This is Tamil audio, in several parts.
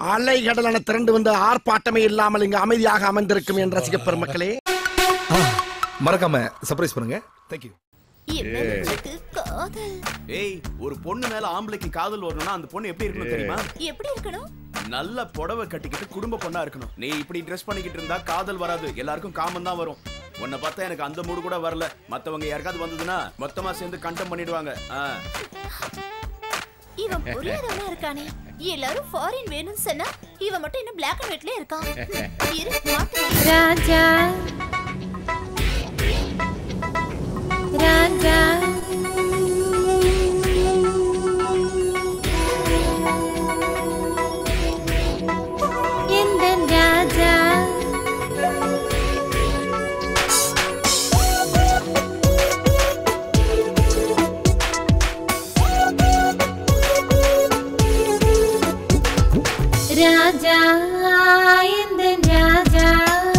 அலை கடலான திரண்டு வந்து ஆர்ப்பாட்டமே இல்லாமல் இங்கு அமைதியாக அமைந்திருக்கும் என் ரசிக பெருமக்களே, மறக்காம சர்ப்ரைஸ் பண்ணுங்க. தேங்க்யூ. ஏய், ஒரு பொண்ணு மேல ஆம்பளைக்கு காதல் வரணும்னா அந்த பொண்ணு எப்படி இருக்கணும் தெரியுமா? எப்படி இருக்கணும்? நல்ல புடவை கட்டிக்கிட்டு குடும்ப பொண்ணா இருக்கணும். நீ இப்படி ட்ரெஸ் பண்ணிக்கிட்டு இருந்தா காதல் வராது, எல்லாருக்கும் காமம் தான் வரும். உன்னை பார்த்தா எனக்கு அந்த மூடு கூட வரல. மத்தவங்க யாருக்காவது வந்ததுன்னா மொத்தமா சேர்ந்து கண்டம் பண்ணிடுவாங்க. இவன் புரியாதவனா இருக்கானே. எல்லாரும் ஃபாரின் வேணும்னு சொன்னா இவன் மட்டும் என்ன பிளாக் அண்ட் ஒயிட்ல இருக்கான். ராஜா ராஜா எந்த ராஜா ராஜா எந்த ராஜா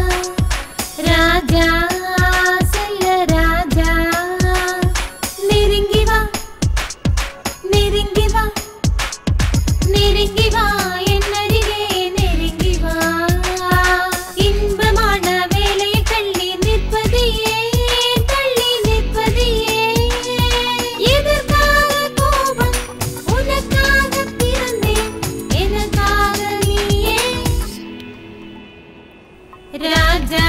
ராஜா செல்ல ராஜா நெருங்கி வா நெருங்கி வா நெருங்கி வா என்னருகே நெருங்கி வா இன்பமான வேலையை தள்ளி நிற்பதியே தள்ளி நிற்பதியே எதற்காக கோபம் உனக்காக பிறந்தேன் எனக்காக நீயே ராஜா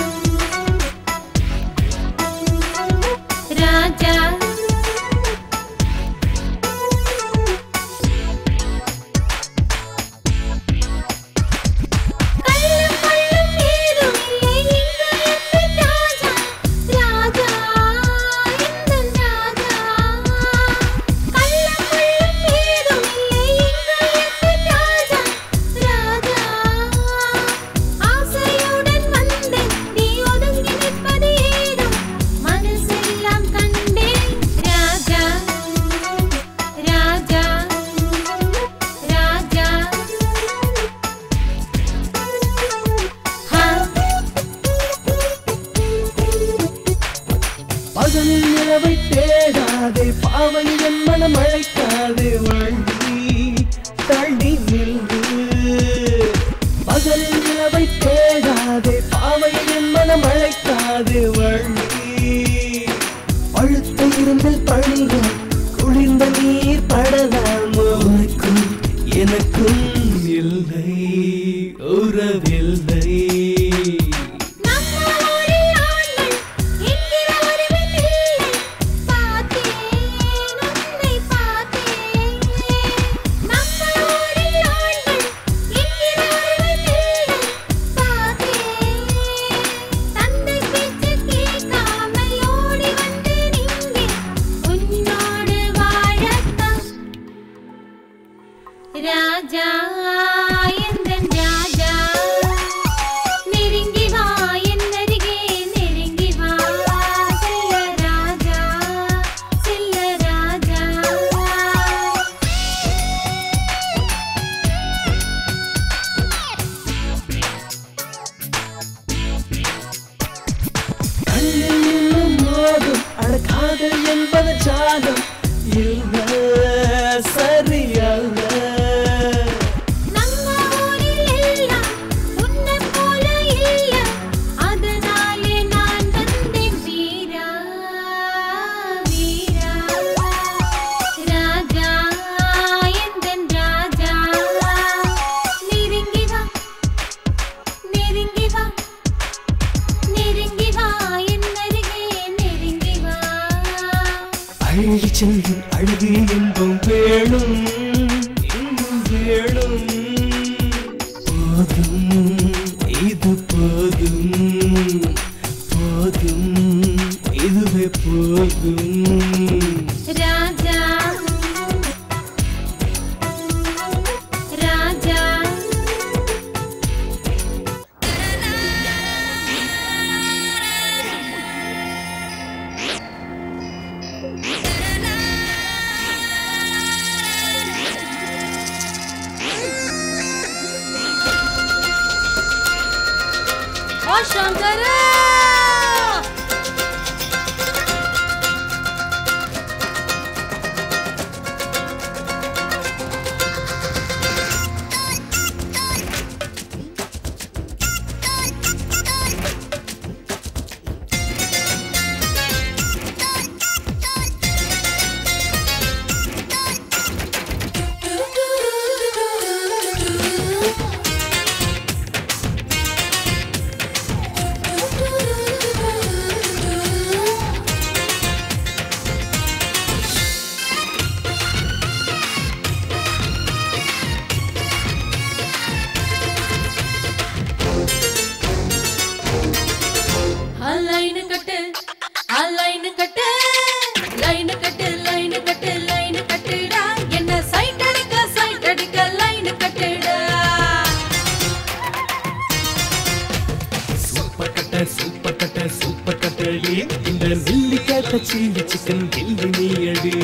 ராஜா பகலில் நிலவை தேடாதே பாவை என் மனம் அழைக்காதே வள்ளி தள்ளி நின்று பகலில் நிலவை தேடாதே பாவை என் மனம் அழைக்காதே வள்ளி பழுத்த இரும்பில் பணிக குளிர்ந்த நீர் படலாமோ உனக்கும் எனக்கும் இல்லை உறவில்லை ராஜா எந்தன் ராஜா நெருங்கி வா என்னருகே நெருங்கி வா செல்ல ராஜா செல்ல ராஜா கண்ணில் இன்னும் மோதும் அடக்காதல் என்பது ஜாலம் இல்ல சரியல்ல நம்ம ஊரில் எல்லாம் உன்னை போல இல்ல அதனாலே நான் வந்தேன் வீரா வீரா ராஜா எந்தன் ராஜா நெருங்கி வா நெருங்கி வா நெருங்கி வா என்னருகே நெருங்கி வா அழகி செல்லும் அழகு இன்பம் வேணும் இன்னும் வேணும் போதும் இது போதும் போதும் இதுவே போதும் ராஜா ராஜா ஓ சங்கர இந்த நெல்லிக்காய் சில்லி சிக்கன் கில்லி நீ அடி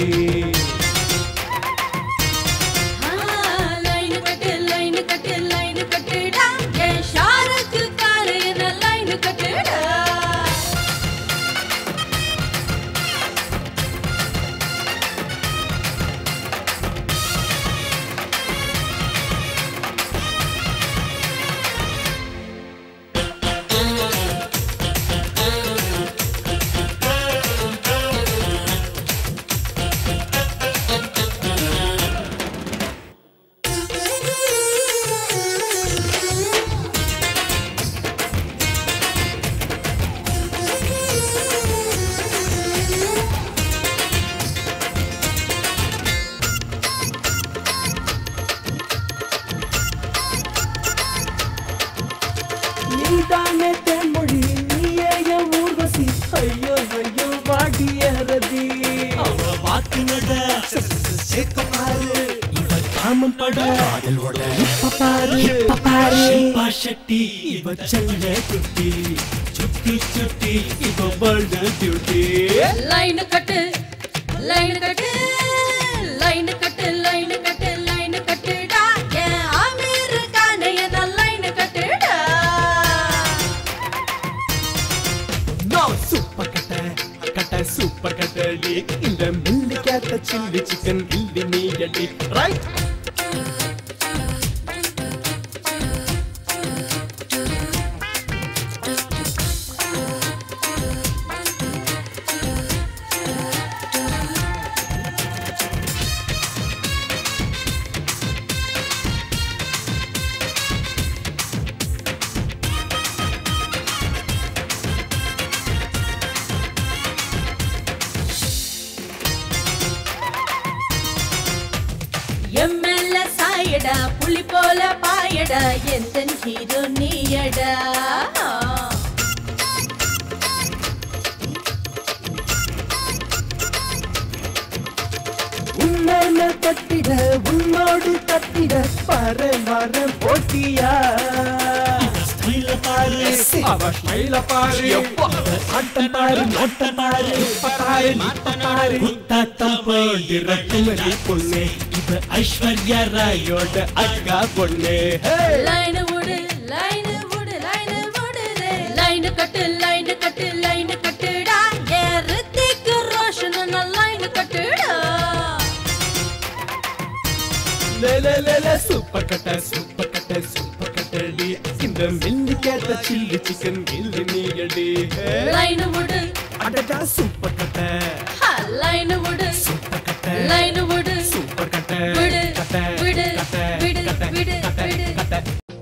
Shilpa Shetty, iva challe Kutty, chutti chutti, iva world beauty. Line cut, line cut, line cut, line cut, line cut da. Yeah, American da line cut da. No super cut di. In the milli cat chilli chicken gilli me di. Right? புலி போல பாயடா எந்தன் ஹீரோ நீயடா உன்னை தட்டிட உன்னோடு தட்டிட பாரு மாறு போட்டியா ஸ்டைல பாரு அவ ஸ்டைல பாரு ஆட்டம் பாரு நோட்டம் பாரு பாரு பாரு குத்தாட்டம் போடி ரக்குமரி பொண்ணே இது ஐஸ்வர்யா ராயோட அக்கா பொண்ணே லைன் ஓடு லைன் ஓடு லைன் ஓடு லைன் கட்டு லைன் கட்டு லைன் கட்டுடா ஏ ரித்திக் ரோஷன் லைன் கட்டுடா லே சூப்பர் கட்டடி இந்த மில்லி கேட்ட சில்லி சிக்கன் கில்லி நீயடி லைன் ஓடு அடடா சூப்பர் கட்ட லைன் ஓடு சூப்பர் கட்ட லைன் ஓடு சூப்பர் கட்ட விடு விடு விடு விடு விடு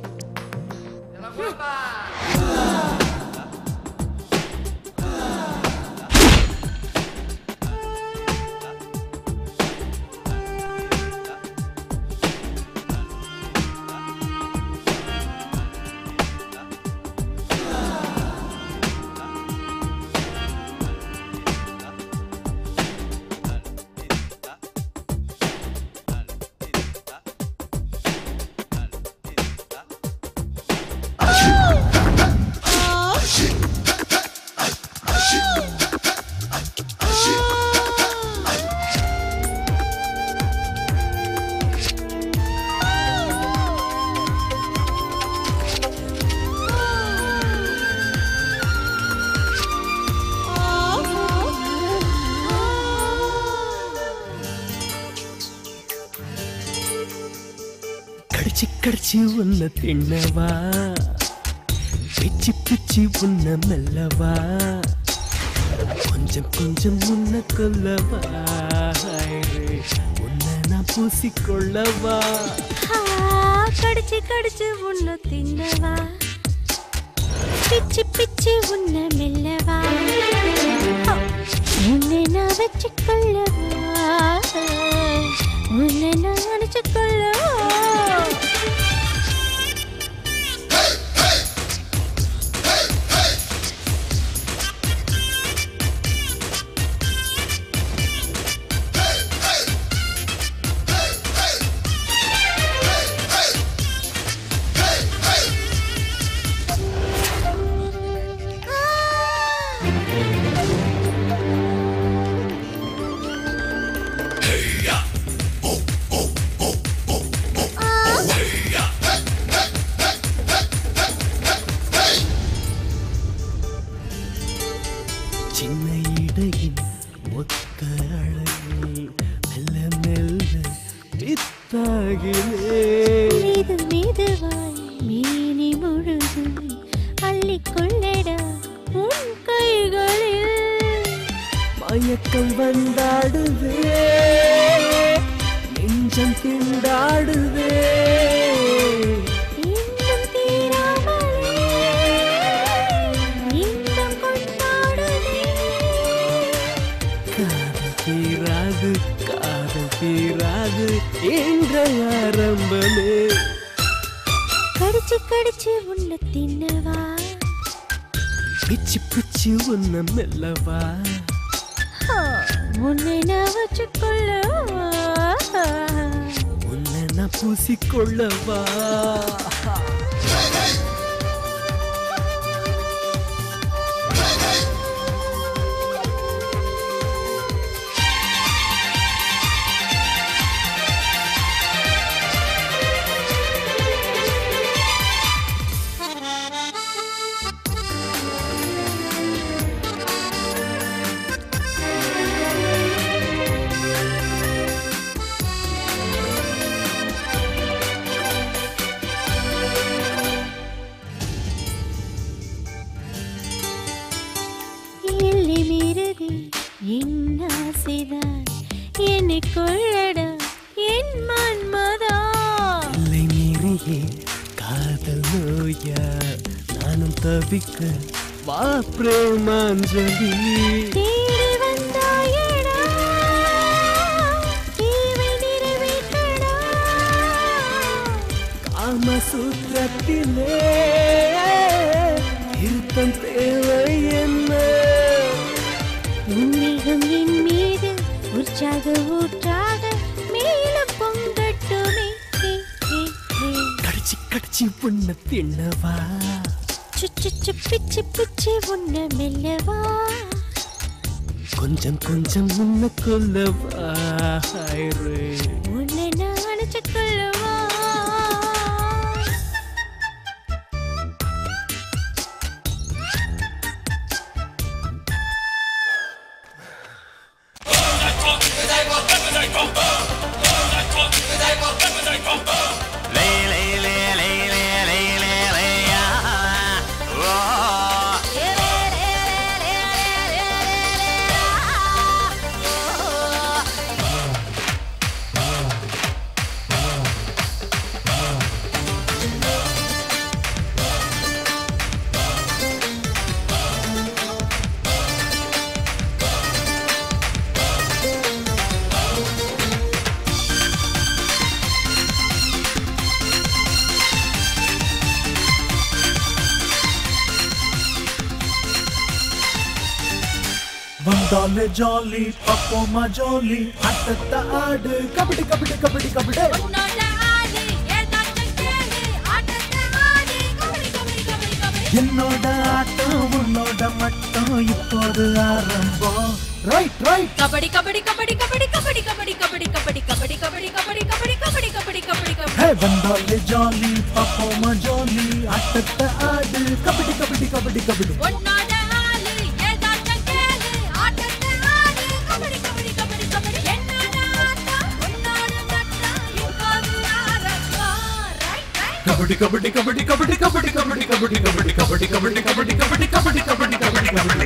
கடிச்சு உன்ன தின்னவா பிச்சு உன்ன மெல்லவா கொஞ்சம் உன்ன கொல்லவா உன்னை நான் பூசிக்கொள்ளவா கடிச்சு உன்ன தின்னவா பிச்சு உன்ன மெல்லவா உன்னை நான் வச்சுக்கொள்ளவா உன்னை நான் நினைச்சுக்கொள்ளவா பக்கம் வந்தாடுதே நெஞ்சம் திண்டாடுதே இன்னும் தீராமலே இன்னும் கொண்டாடுதே காதல் தீராது காதல் தீராது என்ற ஆரம்பமே கடிச்சு கடிச்சு உன்னை தின்னவா பிச்சு பிச்சு உன்னை மெல்லவா உன்னை நான் வச்சுக்கொள்ளவா உன்னை நான் பூசிக்கொள்ளவா என் ஆசைதான் என்னை கொள்ளடா என் மன்மதா இல்லை மீறியே காதல் நோயா நானும் தவிக்க வா பிரேமாஞ்சலி தேடி வந்தாயடா தேவை நிறைவேற்றடா காமசூத்திரத்திலே திருத்தம் தேவை என்ன உன்னிகம் என் மீது உற்சாக ஊற்றாக மேலும் பொங்கட்டுமே கடிச்சு கடிச்சு உன்னை தின்னவா சுச்சு பிச்சு பிச்சு உன்னை மெல்லவா கொஞ்சம் கொஞ்சம் உன்னை கொல்லவா உன்னை நான் அணைச்சு கொள்ளவா வந்தாலே ஜாலி பப்போமா ஜாலி அட்டத்த ஆடு கபடி கபடி கபடி கபடி என்னோட ஆட்டம் உன்னோட மட்டும் இப்போது ஆரம்பம் ரைட் ரைட் கபடி கபடி கபடி கபடி கபடி கபடி கபடி கபடி கபடி கபடி கபடி கபடி கபடி கபடி கபடி கபடி ஹே வந்தாலே ஜாலி பப்போமா ஜாலி அட்டத்த ஆடு கபடி கபடி கபடி கபடி உன்னோட ஆளு ஏதாச்சும் கேளு ஆட்டத்தை ஆடு கபடி கபடி கபடி கபடி என்னோட ஆட்டம் உன்னோட மட்டும் இப்போது ஆரம்பம் right right kabaddi kabaddi kabaddi kabaddi kabaddi kabaddi kabaddi kabaddi kabaddi kabaddi kabaddi kabaddi kabaddi kabaddi kabaddi kabaddi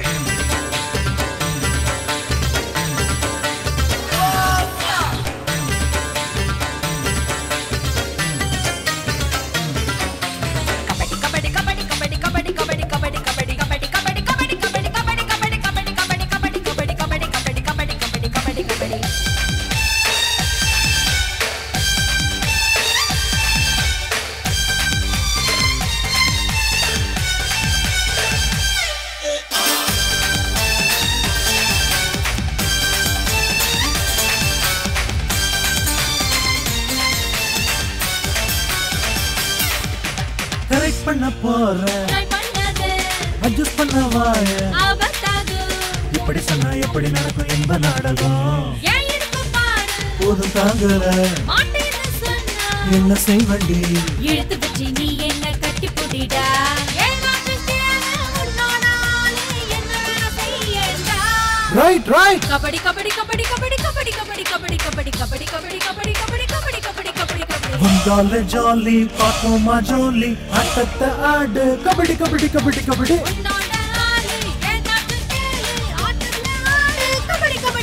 correct பண்ண போறேன் ட்ரை பண்ணது அட்ஜஸ்ட் பண்ண வாய ஆபத்தாது இப்படி சொன்னா எப்படி நடக்கும் என்ப நாடகம் ஏன் இருக்கு பாரு போதும் தாங்குற மாட்டேன்னு சொன்னா என்ன செய்வண்டி இழுத்து வச்சு நீ என்ன கட்டி புடிடா ஏதாச்சும் கேளு உன்னோட ஆளு என்ன செய்யடா ரைட் ரைட் கபடி கபடி கபடி கபடி கபடி கபடி கபடி கபடி கபடி கபடி கபடி கபடி கபடி கபடி கபடி கபடி வந்தாலே ஜாலி பாப்போமா ஜாலி அட்டத்த ஆடு கபடி கபடி கபடி கபடி உன்னோட ஆளு ஏதாச்சும் கேளு ஆட்டத்துல ஆடு கபடி கபடி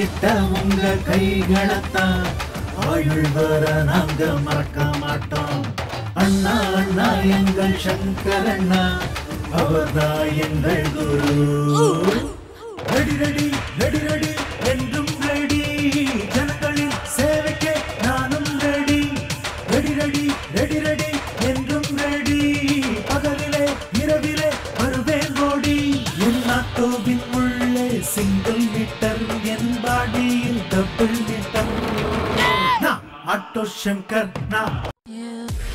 இட்ட உங்க கைகளத்தான் ஆயுள் வர நாங்க மறக்க மாட்டோம். அண்ணா அண்ணா எங்கள் சங்கர் அண்ணா, அவர்தான் எங்கள் குரு. ரெடி ரெடி ரெடி ரெடி என்றும் ரெடி, ஜனங்களின் சேவைக்கே நானும் ready. Ready ready ready ready என்றும் ரெடி, பகலிலே இரவிலே வருவேன் ஓடி. என் ஆட்டோவின் உள்ளே சிங்கிள் மீட்டர், என் பாடியில் டபுள் மீட்டர். ஆட்டோ சங்கர் நான்.